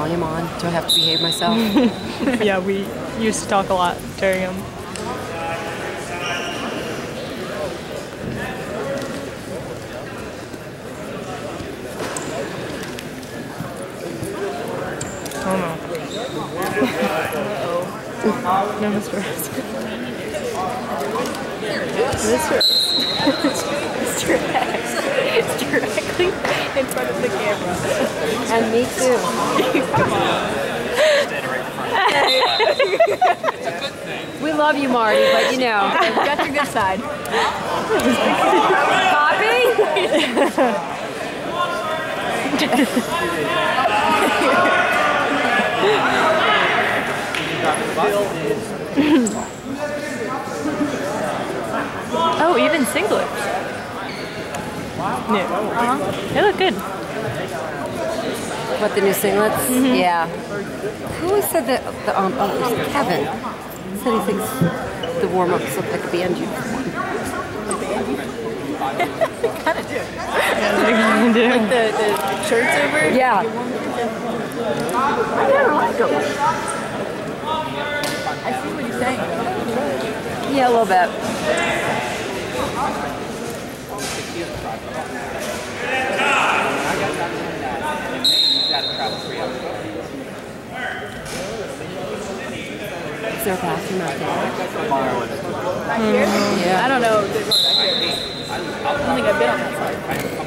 volume on? Do I have to behave myself? Yeah, we used to talk a lot during them. Oh no. Uh-oh. No, Mr. Rose. Mr. Mr. X is directly in front of the camera. And me too. We love you, Marty, but you know, that's your good side. Poppy? Oh, even singlets. New. They look good. What, the new singlets? Yeah. Who always said that? Oh, it was Kevin. He said he thinks the warm-ups look like a band uniform. They kind of do. Yeah, they kinda do. Like the shirts over? Yeah. I never liked them. I see what you're saying. Yeah, a little bit. Is there a bathroom out there? Back here? Yeah. I don't know. There's one back here. I don't think I've been on that side.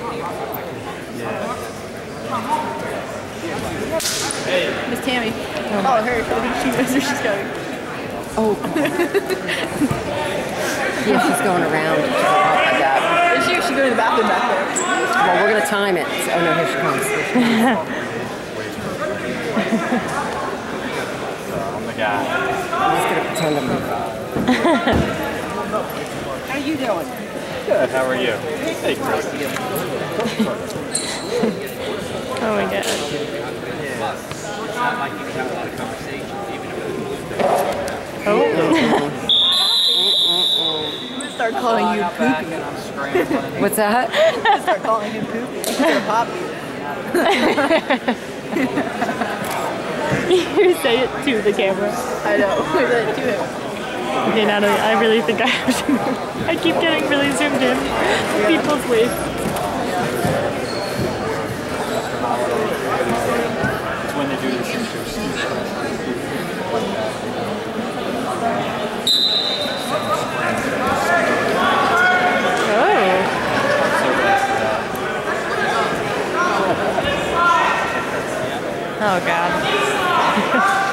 Miss Tammy. Oh, her. I think she knows where she's going. Oh. Yeah, she's going around. Oh my God. Is she? She go to the bathroom back there. Well, we're going to time it. Oh no, here she comes. Here she comes. Oh my God. I'm just going to pretend I'm... How are you doing? Good, how are you? Hey, Chris. Oh my God. Oh. I'm gonna start calling you Poopy. What's that? I'm gonna start calling him Poopy instead of Poppy. You say it to the camera. I know. We said it to him. Okay, Natalie, I really think I have to move. I keep getting really zoomed in. People's waist. It's when they do this in Oh God.